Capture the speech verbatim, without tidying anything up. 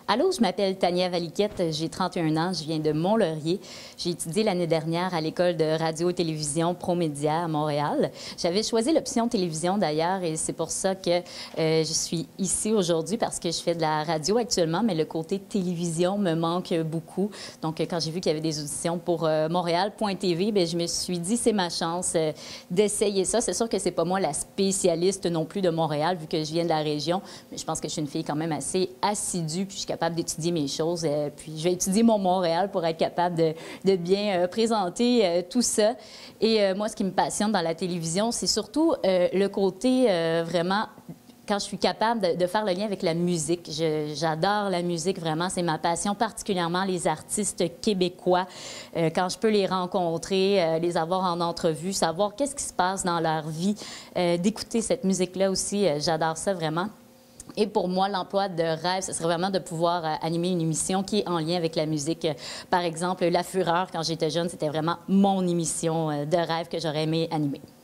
Allô, je m'appelle Tania Valiquette, j'ai trente et un ans, je viens de Mont-Laurier. J'ai étudié l'année dernière à l'école de radio-télévision ProMédia à Montréal. J'avais choisi l'option télévision d'ailleurs et c'est pour ça que euh, je suis ici aujourd'hui parce que je fais de la radio actuellement, mais le côté télévision me manque beaucoup. Donc, quand j'ai vu qu'il y avait des auditions pour euh, Montréal point T V, bien, je me suis dit c'est ma chance euh, d'essayer ça. C'est sûr que c'est pas moi la spécialiste non plus de Montréal vu que je viens de la région, mais je pense que je suis une fille quand même assez assidue puis je suis capable d'étudier mes choses. Euh, puis je vais étudier mon Montréal pour être capable de, de bien euh, présenter euh, tout ça. Et euh, moi, ce qui me passionne dans la télévision, c'est surtout euh, le côté euh, vraiment quand je suis capable de, de faire le lien avec la musique. J'adore la musique, vraiment. C'est ma passion, particulièrement les artistes québécois. Euh, quand je peux les rencontrer, euh, les avoir en entrevue, savoir qu'est-ce qui se passe dans leur vie, euh, d'écouter cette musique-là aussi, euh, j'adore ça vraiment. Et pour moi, l'emploi de rêve, ce serait vraiment de pouvoir euh, animer une émission qui est en lien avec la musique. Euh, par exemple, La Fureur, quand j'étais jeune, c'était vraiment mon émission euh, de rêve que j'aurais aimé animer.